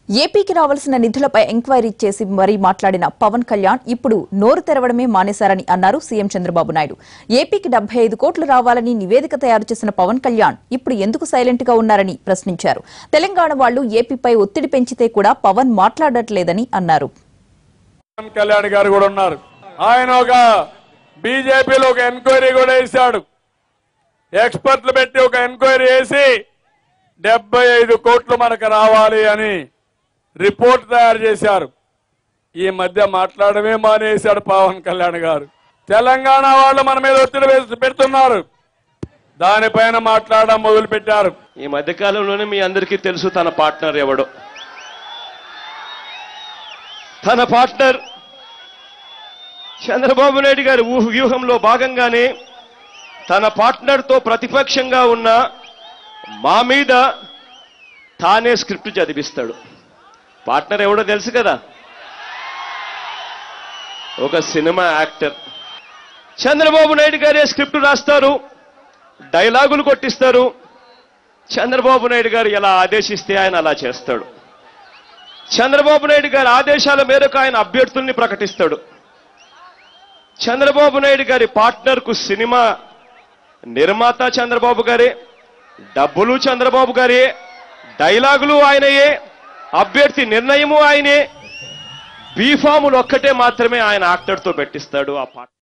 ఏపీకి రావాల్సిన నిధులపై ఎంక్వైరీ చేసి మరీ మాట్లాడిన పవన్ కళ్యాణ్ ఇప్పుడు నోరు తెరవడమే మానేశారని అన్నారు సీఎం చంద్రబాబు నాయుడు. ఏపీకి 75 కోట్లు రావాలని నివేదిక తయారు చేసిన పవన్ కళ్యాణ్ ఇప్పుడు ఎందుకు సైలెంట్ గా ఉన్నారని ప్రశ్నించారు. తెలంగాణ వాళ్లు ఏపీపై ఒత్తిడి పెంచితే కూడా పవన్ మాట్లాడట్లేదని అన్నారు. పవన్ కళ్యాణ్ గారు కూడా ఉన్నారు. ఆయన ఒక బీజేపీలో ఒక ఎంక్వైరీ కూడా వేశాడు. ఎక్స్పర్ట్లు పెట్టి ఒక ఎంక్వైరీ వేసి 75 కోట్లు మనకు రావాలి అని రిపోర్ట్ తయారు చేశారు. ఈ మధ్య మాట్లాడమే మానేశాడు పవన్ కళ్యాణ్ గారు. తెలంగాణ వాళ్ళు మన మీద ఒత్తిడి పెడుతున్నారు, దానిపైన మాట్లాడడం మొదలు పెట్టారు. ఈ మధ్య కాలంలోనే మీ అందరికీ తెలుసు తన పార్ట్నర్ ఎవడో. తన పార్ట్నర్ చంద్రబాబు నాయుడు గారి వ్యూహంలో భాగంగానే తన పార్ట్నర్తో ప్రతిపక్షంగా ఉన్న మా మీద తానే స్క్రిప్ట్ చదివిస్తాడు. పార్ట్నర్ ఎవడో తెలుసు కదా, ఒక సినిమా యాక్టర్. చంద్రబాబు నాయుడు గారే స్క్రిప్ట్ రాస్తారు, డైలాగులు కొట్టిస్తారు. చంద్రబాబు నాయుడు గారు ఎలా ఆదేశిస్తే ఆయన అలా చేస్తాడు. చంద్రబాబు నాయుడు గారి ఆదేశాల మేరకు ఆయన అభ్యర్థుల్ని ప్రకటిస్తాడు. చంద్రబాబు నాయుడు గారి పార్ట్నర్కు సినిమా నిర్మాత చంద్రబాబు గారే, డబ్బులు చంద్రబాబు గారే, డైలాగులు ఆయనయే, అభ్యర్థి నిర్ణయము ఆయనే. బీఫాములు ఒక్కటే మాత్రమే ఆయన యాక్టర్తో పెట్టిస్తాడు. ఆ